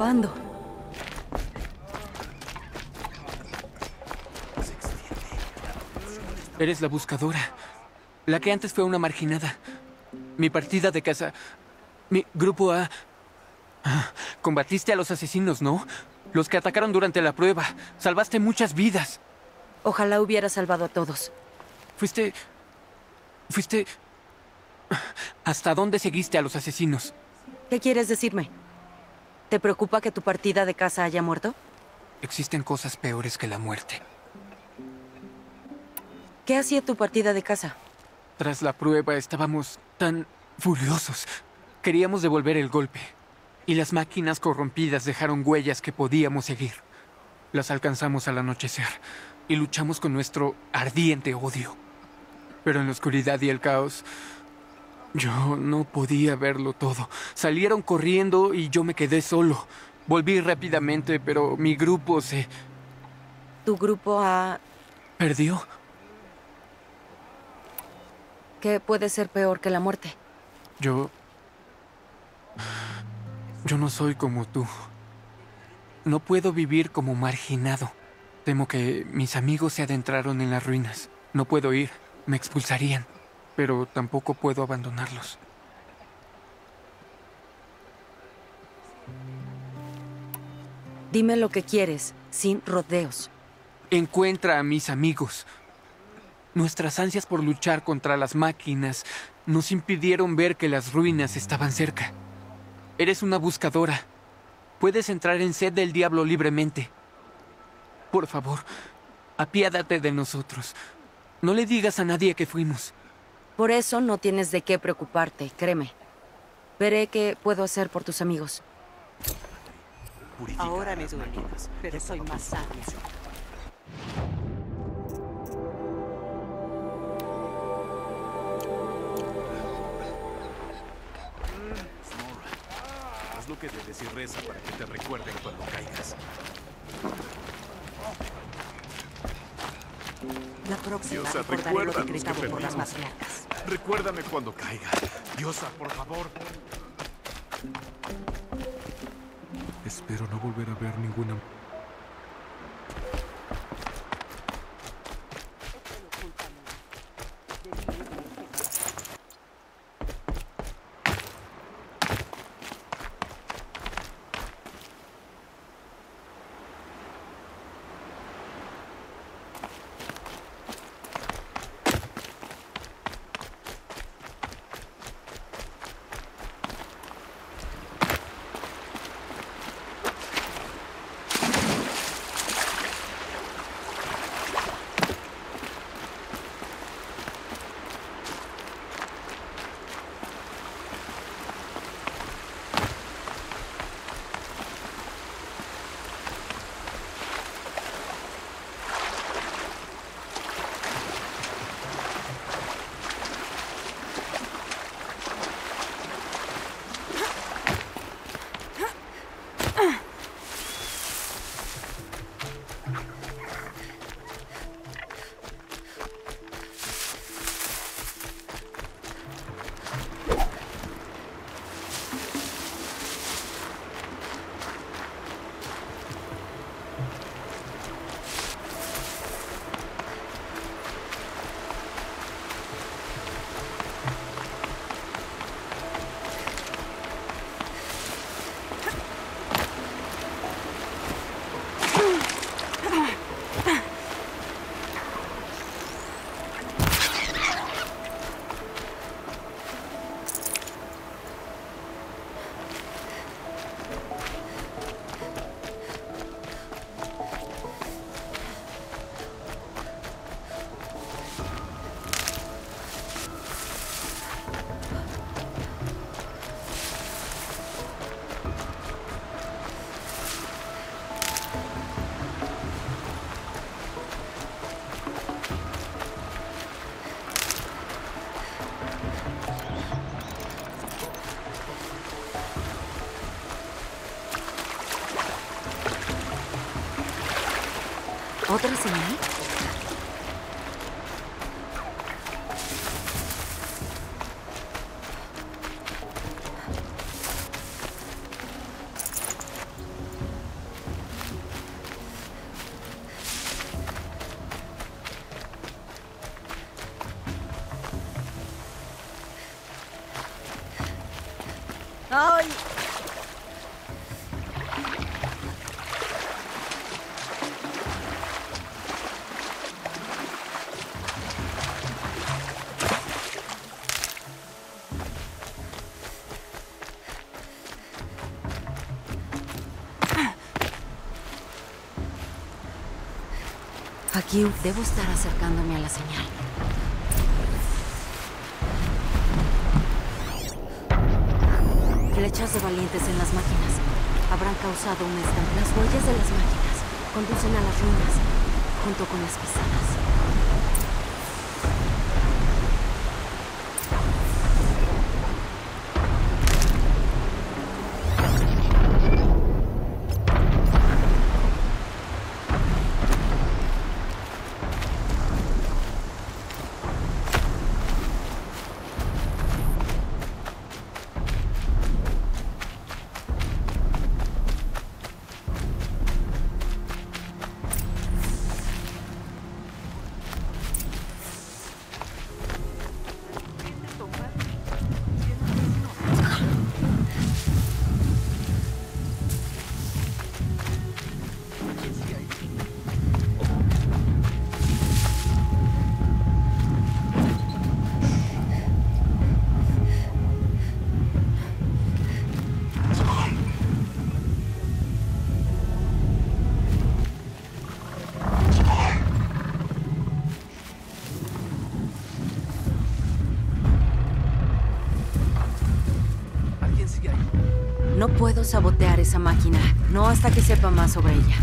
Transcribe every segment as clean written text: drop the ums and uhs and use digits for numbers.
escapando. Eres la buscadora. La que antes fue una marginada. Mi partida de caza. Mi grupo A. Combatiste a los asesinos, ¿no? Los que atacaron durante la prueba. Salvaste muchas vidas. Ojalá hubiera salvado a todos. Fuiste... ¿Hasta dónde seguiste a los asesinos? ¿Qué quieres decirme? ¿Te preocupa que tu partida de caza haya muerto? Existen cosas peores que la muerte. ¿Qué hacía tu partida de caza? Tras la prueba estábamos tan furiosos. Queríamos devolver el golpe. Y las máquinas corrompidas dejaron huellas que podíamos seguir. Las alcanzamos al anochecer. Y luchamos con nuestro ardiente odio. Pero en la oscuridad y el caos, yo no podía verlo todo. Salieron corriendo y yo me quedé solo. Volví rápidamente, pero mi grupo se... ¿Tu grupo ha...? ¿Perdió? ¿Qué puede ser peor que la muerte? Yo no soy como tú. No puedo vivir como marginado. Temo que mis amigos se adentraron en las ruinas. No puedo ir. Me expulsarían. Pero tampoco puedo abandonarlos. Dime lo que quieres, sin rodeos. Encuentra a mis amigos. Nuestras ansias por luchar contra las máquinas nos impidieron ver que las ruinas estaban cerca. Eres una buscadora. Puedes entrar en Sed del Diablo libremente. Por favor, apiádate de nosotros. No le digas a nadie que fuimos. Por eso no tienes de qué preocuparte, créeme. Veré qué puedo hacer por tus amigos. Ahora me duele, pero soy más sabia. Haz lo que debes y reza para que te recuerden cuando caigas. La próxima Diosa, recordaré lo recuérdanos que decretado por las perdimos. matriarcas. Recuérdame cuando caiga. Diosa, por favor. Espero no volver a ver ninguna... ¿Otra señal? ¡Ay! Aquí debo estar acercándome a la señal. Flechas de valientes en las máquinas. Habrán causado un estampida. Las huellas de las máquinas conducen a las ruinas, junto con las pisadas. No puedo sabotear esa máquina, no hasta que sepa más sobre ella.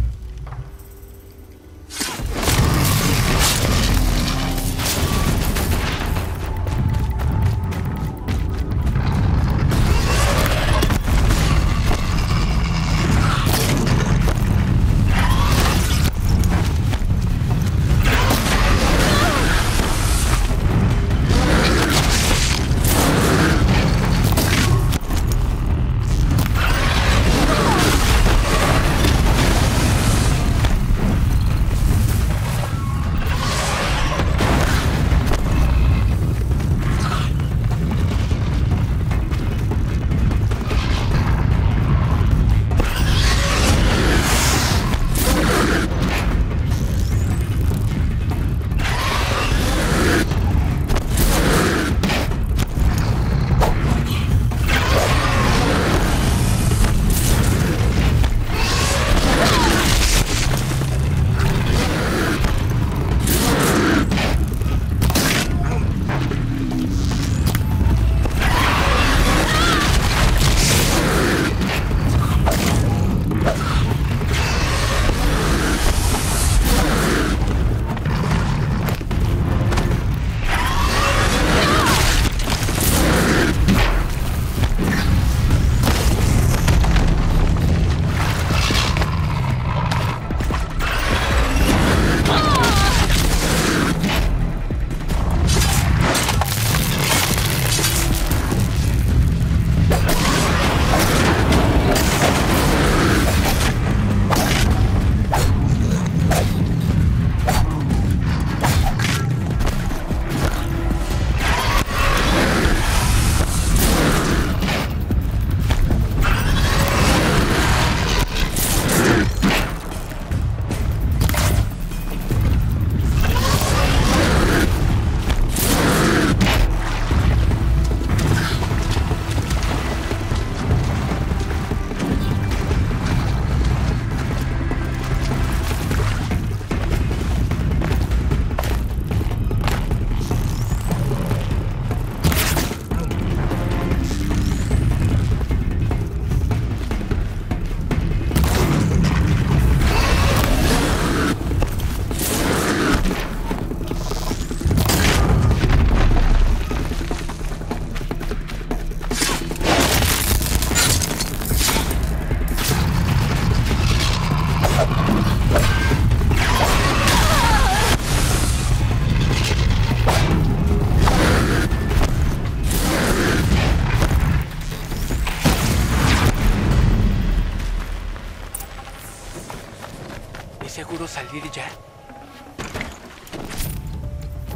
seguro salir ya?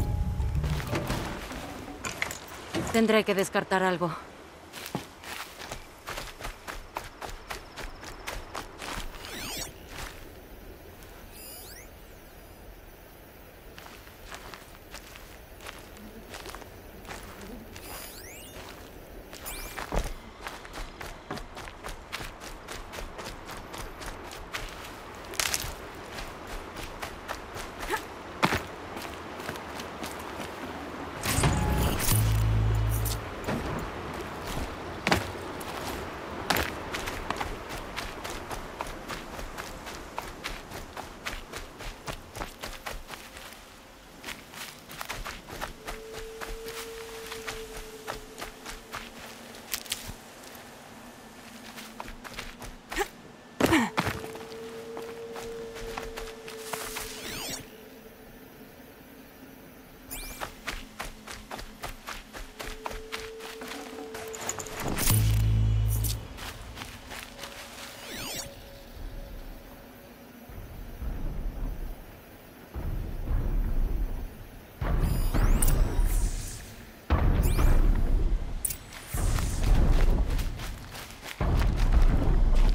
Tendré que descartar algo.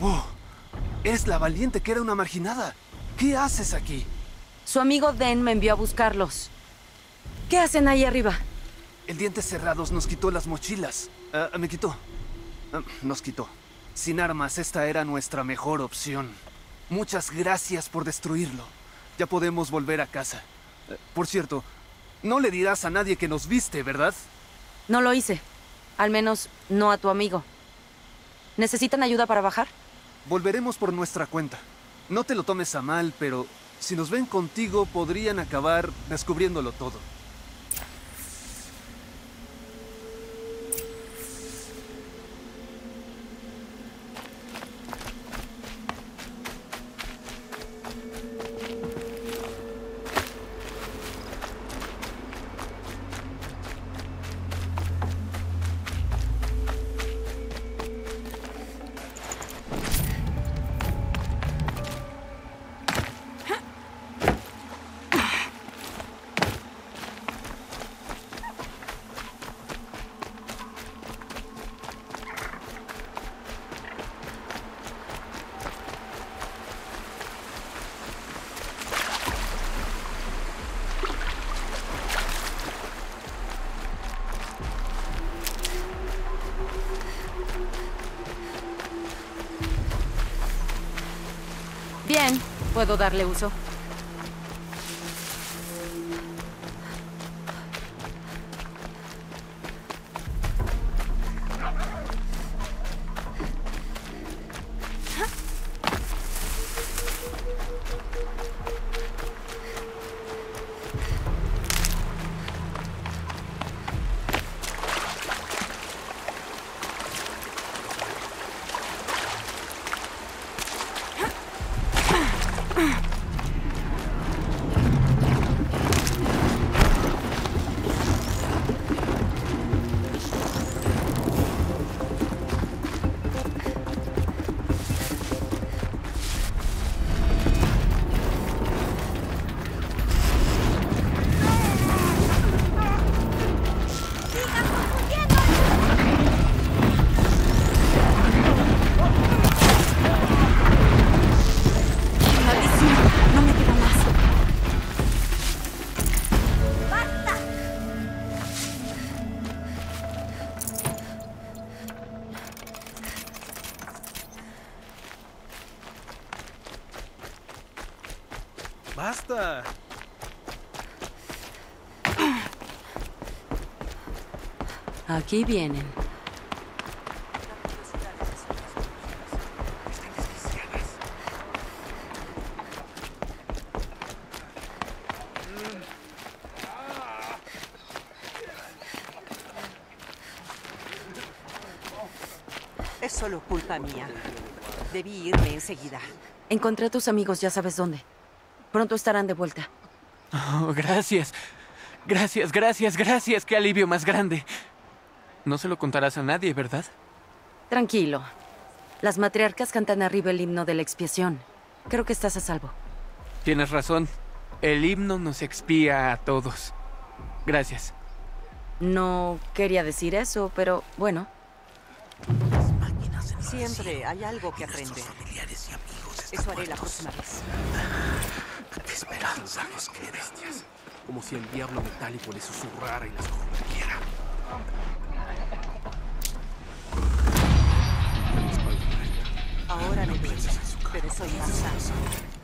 Oh, eres la valiente que era una marginada. ¿Qué haces aquí? Su amigo Den me envió a buscarlos. ¿Qué hacen ahí arriba? El Dientes Cerrados nos quitó las mochilas. Me quitó. Nos quitó. Sin armas, esta era nuestra mejor opción. Muchas gracias por destruirlo. Ya podemos volver a casa. Por cierto, no le dirás a nadie que nos viste, ¿verdad? No lo hice. Al menos no a tu amigo. ¿Necesitan ayuda para bajar? Volveremos por nuestra cuenta. No te lo tomes a mal, pero si nos ven contigo, podrían acabar descubriéndolo todo. Bien, puedo darle uso. ¡Basta! Aquí vienen. Es solo culpa mía. Debí irme enseguida. Encontré a tus amigos, ya sabes dónde. Pronto estarán de vuelta. Oh, gracias. Gracias, gracias, gracias. Qué alivio más grande. No se lo contarás a nadie, ¿verdad? Tranquilo. Las matriarcas cantan arriba el himno de la expiación. Creo que estás a salvo. Tienes razón. El himno nos expía a todos. Gracias. No quería decir eso, pero bueno. Siempre hay algo que aprender. Eso haré la próxima vez. Esperanza, los que bestias. Como si el diablo metálico les susurrara y las corrompiera. Ahora me duele, pero soy más sano.